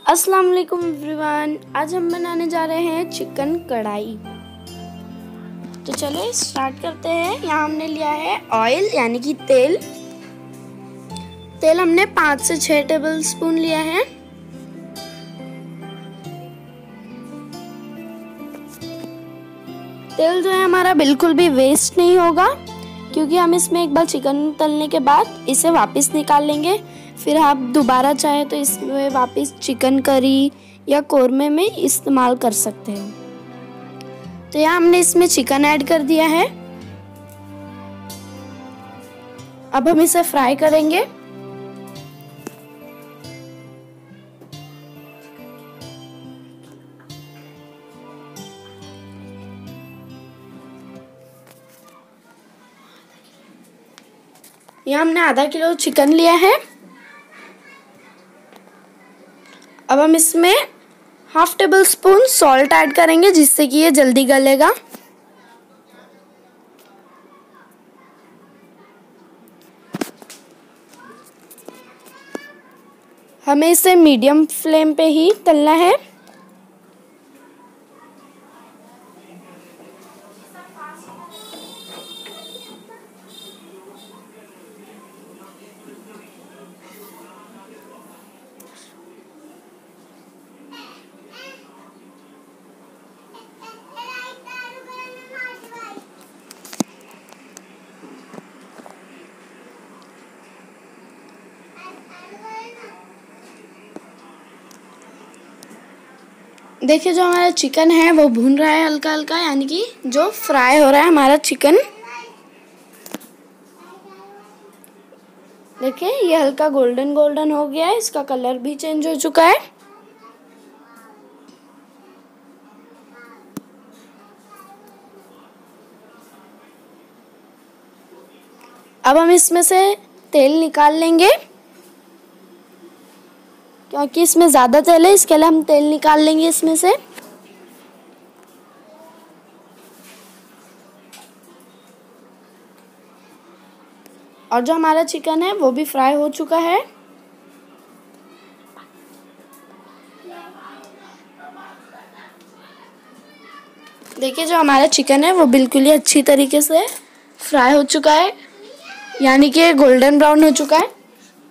अस्सलाम वालेकुम एवरीवन। आज हम बनाने जा रहे हैं चिकन कढ़ाई। तो चलो स्टार्ट करते हैं। यहाँ हमने लिया है ऑयल यानी कि तेल। तेल हमने 5 से 6 टेबल स्पून लिया है। तेल जो है हमारा बिल्कुल भी वेस्ट नहीं होगा, क्योंकि हम इसमें एक बार चिकन तलने के बाद इसे वापस निकाल लेंगे। फिर आप दोबारा चाहे तो इसमें वापस चिकन करी या कोरमे में इस्तेमाल कर सकते हैं। तो यहाँ हमने इसमें चिकन ऐड कर दिया है। अब हम इसे फ्राई करेंगे। यहाँ हमने आधा किलो चिकन लिया है। अब हम इसमें half tablespoon salt add करेंगे, जिससे कि ये जल्दी गलेगा। हमें इसे मीडियम फ्लेम पे ही तलना है। देखिए, जो हमारा चिकन है वो भून रहा है हल्का हल्का, यानी कि जो फ्राई हो रहा है हमारा चिकन। देखिए, ये हल्का गोल्डन गोल्डन हो गया है, इसका कलर भी चेंज हो चुका है। अब हम इसमें से तेल निकाल लेंगे, क्योंकि इसमें ज़्यादा तेल है, इसके लिए हम तेल निकाल लेंगे इसमें से। और जो हमारा चिकन है वो भी फ्राई हो चुका है। देखिए, जो हमारा चिकन है वो बिल्कुल ही अच्छी तरीके से फ्राई हो चुका है, यानी कि गोल्डन ब्राउन हो चुका है।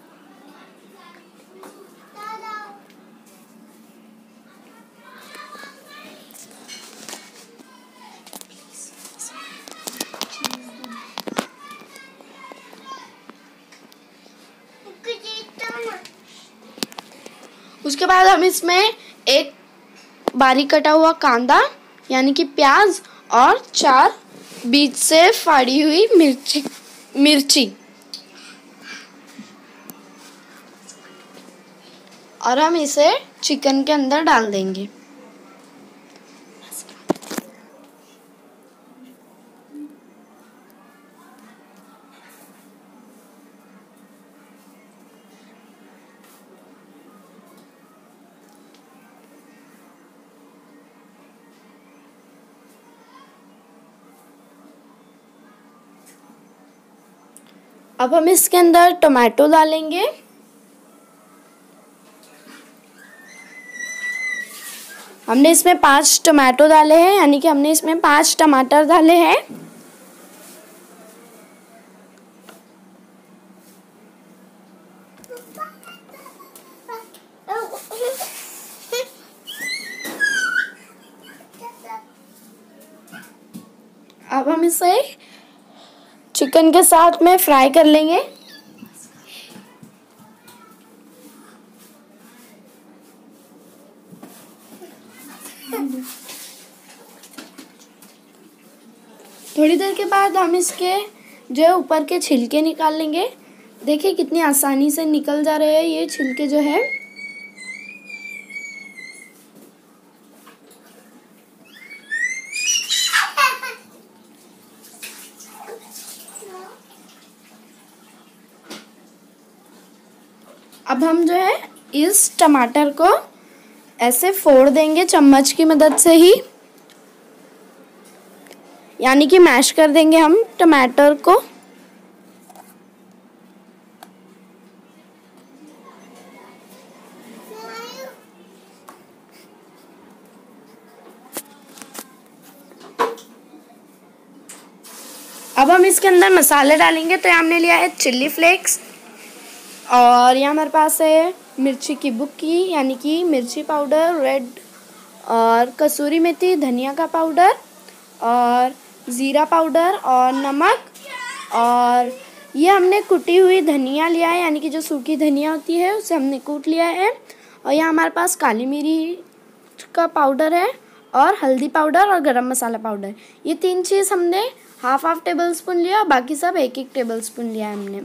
उसके बाद हम इसमें एक बारीक कटा हुआ कांदा यानी कि प्याज और 4 बीच से फाड़ी हुई मिर्ची और हम इसे चिकन के अंदर डाल देंगे। अब हम इसके अंदर टोमेटो डालेंगे। हमने इसमें 5 टोमेटो डाले हैं, यानी कि हमने इसमें 5 टमाटर डाले हैं। अब हम इसे चिकन के साथ में फ्राई कर लेंगे। थोड़ी देर के बाद हम इसके जो ऊपर के छिलके निकाल लेंगे। देखिए कितनी आसानी से निकल जा रहे हैं ये छिलके जो है। अब हम जो है इस टमाटर को ऐसे फोड़ देंगे चम्मच की मदद से ही, यानी कि मैश कर देंगे हम टमाटर को। अब हम इसके अंदर मसाले डालेंगे। तो यहाँ हमने लिया है चिल्ली फ्लेक्स, और यहाँ हमारे पास है मिर्ची की बुक्की यानी कि मिर्ची पाउडर रेड, और कसूरी मेथी, धनिया का पाउडर, और ज़ीरा पाउडर, और नमक, और ये हमने कुटी हुई धनिया लिया है यानी कि जो सूखी धनिया होती है उसे हमने कूट लिया है। और यहाँ हमारे पास काली मिर्च का पाउडर है, और हल्दी पाउडर, और गरम मसाला पाउडर। ये 3 चीज़ हमने हाफ टेबल स्पून लिया, और बाकी सब 1 टेबल स्पून लिया है हमने।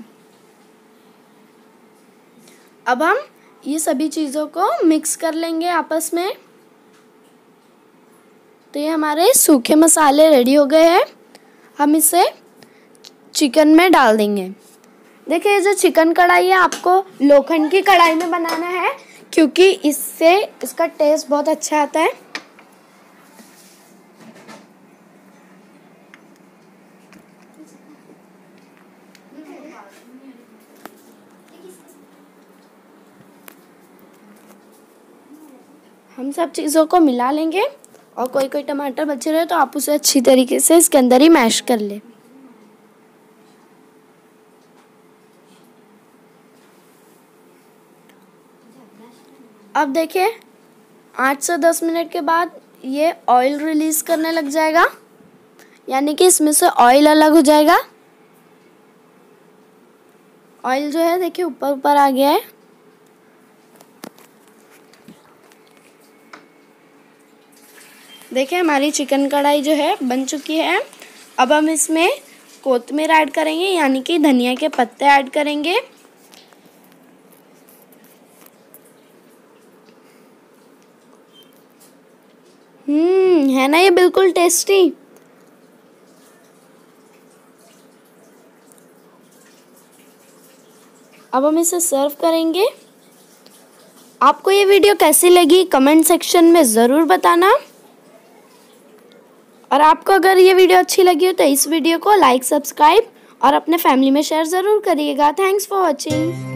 अब हम ये सभी चीज़ों को मिक्स कर लेंगे आपस में। तो ये हमारे सूखे मसाले रेडी हो गए हैं। हम इसे चिकन में डाल देंगे। देखिए जो चिकन कढ़ाई है आपको लोखंड की कढ़ाई में बनाना है, क्योंकि इससे इसका टेस्ट बहुत अच्छा आता है। हम सब चीज़ों को मिला लेंगे, और कोई टमाटर बचे रहे तो आप उसे अच्छी तरीके से इसके अंदर ही मैश कर ले। अब देखिए 8 से 10 मिनट के बाद ये ऑयल रिलीज करने लग जाएगा, यानी कि इसमें से ऑयल अलग हो जाएगा। ऑयल जो है देखिए ऊपर ऊपर आ गया है। देखिए हमारी चिकन कढ़ाई जो है बन चुकी है। अब हम इसमें कोथिमीर ऐड करेंगे यानी कि धनिया के पत्ते ऐड करेंगे। है ना ये बिल्कुल टेस्टी। अब हम इसे सर्व करेंगे। आपको ये वीडियो कैसी लगी कमेंट सेक्शन में ज़रूर बताना, और आपको अगर ये वीडियो अच्छी लगी हो तो इस वीडियो को लाइक, सब्सक्राइब और अपने फैमिली में शेयर ज़रूर करिएगा। Thanks for watching.